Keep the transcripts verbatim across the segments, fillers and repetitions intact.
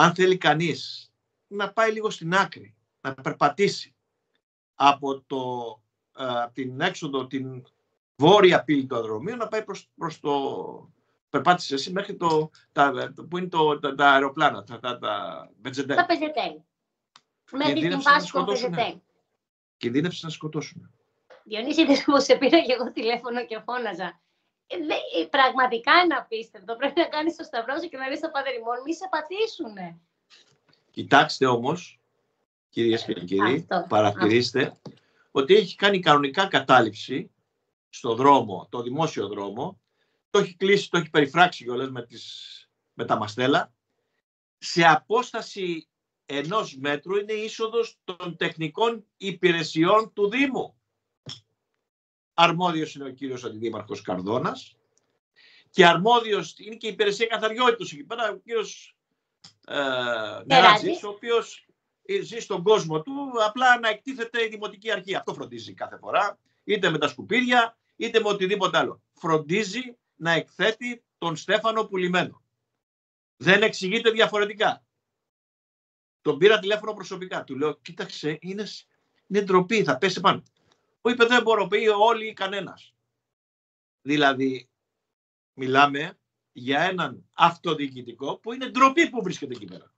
αν θέλει κανείς να πάει λίγο στην άκρη, να περπατήσει από το, ε, την έξοδο, την βόρεια πύλη του αεροδρομίου, να πάει προς, προς το... Περπάτησε εσύ μέχρι το, τα, που είναι το, τα, τα αεροπλάνα, τα, τα, τα Μπετζεντέλ. Τα Πεζετέλ. Μέχρι την βάση των Πεζετέλ. Κινδύνεψε να σκοτώσουν. Διονύση, είδες πως σε πήρα και εγώ τηλέφωνο και φώναζα. Ε, πραγματικά είναι απίστευτο. Πρέπει να κάνεις το σταυρό σου και να λες στο Πάτερ ημών, μη σε πατήσουνε. Κοιτάξτε όμως, κυρίες και κύριοι, αυτό, παρατηρήστε αυτό. Ότι έχει κάνει κανονικά κατάληψη στο δρόμο, το δημόσιο δρόμο, το έχει κλείσει, το έχει περιφράξει κιόλας με, με τα μαστέλα. Σε απόσταση ενός μέτρου είναι η είσοδος των τεχνικών υπηρεσιών του Δήμου. Αρμόδιος είναι ο κύριος Αντιδήμαρχος Καρδώνας και αρμόδιος είναι και η υπηρεσία καθαριότητας εκεί πέρα, ο κύριος ε, Νεράτζης, ο οποίος ζει στον κόσμο του απλά να εκτίθεται η Δημοτική Αρχή. Αυτό φροντίζει κάθε φορά, είτε με τα σκουπίδια, είτε με οτιδήποτε άλλο. Φροντίζει να εκθέτει τον Στέφανο Πουλημένο. Δεν εξηγείται διαφορετικά. Τον πήρα τηλέφωνο προσωπικά. Του λέω, κοίταξε, είναι, είναι ντροπή, θα πέσει πάνω. Μου είπε, δεν μπορώ, πει όλοι ή κανένας. Δηλαδή, μιλάμε για έναν αυτοδιοικητικό που είναι ντροπή που βρίσκεται εκεί πέρα.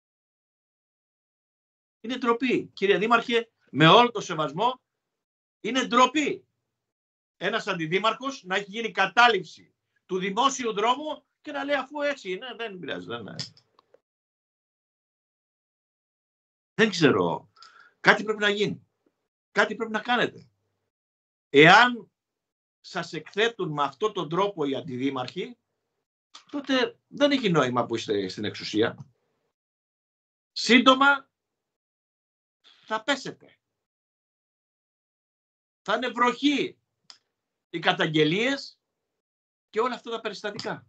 Είναι ντροπή. Κύριε Δήμαρχε, με όλο το σεβασμό, είναι ντροπή. Ένας αντιδήμαρχος να έχει γίνει κατάληψη του δημόσιου δρόμου και να λέει αφού έτσι είναι, δεν πειράζει. Δεν, δεν ξέρω. Κάτι πρέπει να γίνει. Κάτι πρέπει να κάνετε. Εάν σας εκθέτουν με αυτόν τον τρόπο οι αντιδήμαρχοι, τότε δεν έχει νόημα που είστε στην εξουσία. Σύντομα θα πέσετε. Θα είναι βροχή οι καταγγελίες και όλα αυτά τα περιστατικά.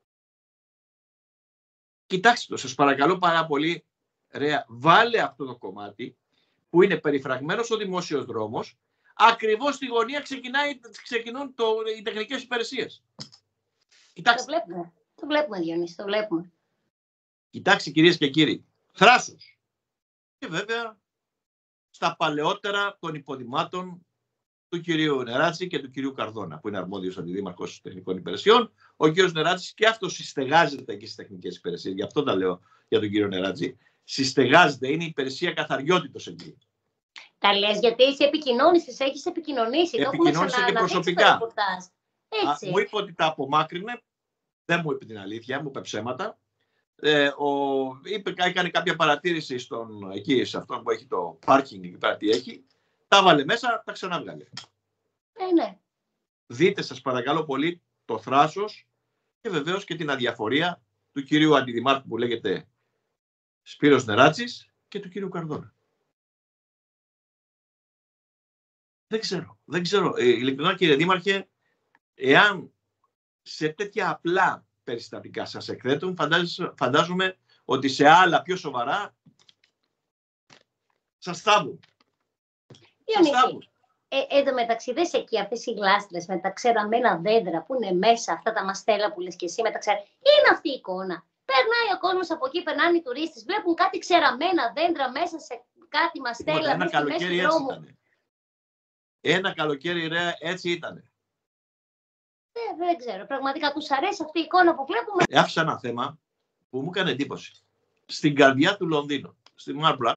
Κοιτάξτε το, σας παρακαλώ πάρα πολύ, ρε, βάλε αυτό το κομμάτι που είναι περιφραγμένος ο δημόσιος δρόμος, ακριβώς στη γωνία ξεκινάει, ξεκινούν το, οι τεχνικές υπηρεσίες. Κοιτάξτε. Το βλέπουμε, το βλέπουμε Διονύση, το βλέπουμε. Κοιτάξτε κυρίες και κύριοι, θράσος. Και βέβαια στα παλαιότερα των υποδημάτων του κυρίου Νεράτζη και του κυρίου Καρδώνα, που είναι αρμόδιος αντιδήμαρχος τεχνικών υπηρεσιών. Ο κύριος Νεράτζης και αυτός συστεγάζεται εκεί στις τεχνικές υπηρεσίες. Γι' αυτό τα λέω για τον κύριο Νεράτζη. Συστεγάζεται, είναι η υπηρεσία καθαριότητος εκεί. Τα λες γιατί εσύ επικοινώνησες, έχεις επικοινωνήσει. Επικοινώνησα και προσωπικά. Α, μου είπε ότι τα απομάκρυνε, δεν μου είπε την αλήθεια, μου είπε ψέματα. Ε, ο, είπε, έκανε κάποια παρατήρηση στον, εκεί, σε αυτόν που έχει το πάρκινγκ εκεί πέρα, τι έχει. Τα βάλε μέσα, τα ξανάβγαλε. Ε, ναι. Δείτε σας παρακαλώ πολύ το θράσος και βεβαίως και την αδιαφορία του κυρίου Αντιδημάρχου που λέγεται Σπύρος Νεράτσης και του κυρίου Καρδώνα. Δεν ξέρω, δεν ξέρω. Ε, ειλικρινά κύριε Δήμαρχε, εάν σε τέτοια απλά περιστατικά σας εκθέτουν, φαντάζομαι ότι σε άλλα πιο σοβαρά σας θάβουν. Διονύση, ε, εδώ μεταξύ δες εκεί αυτές οι γλάστρες με τα ξεραμένα δέντρα που είναι μέσα, αυτά τα μαστέλα που λες και εσύ με τα ξέρα. Είναι αυτή η εικόνα. Περνάει ο κόσμος από εκεί, περνάνε οι τουρίστες, βλέπουν κάτι ξεραμένα δέντρα μέσα σε κάτι μαστέλα. Ένα καλοκαίρι έτσι ήταν. Ένα καλοκαίρι ρε, έτσι ήτανε. Ε, δεν ξέρω. Πραγματικά τους αρέσει αυτή η εικόνα που βλέπουμε. Άφησα ένα θέμα που μου έκανε εντύπωση. Στην καρδιά του Λονδίνου, στη Μάρμπλα,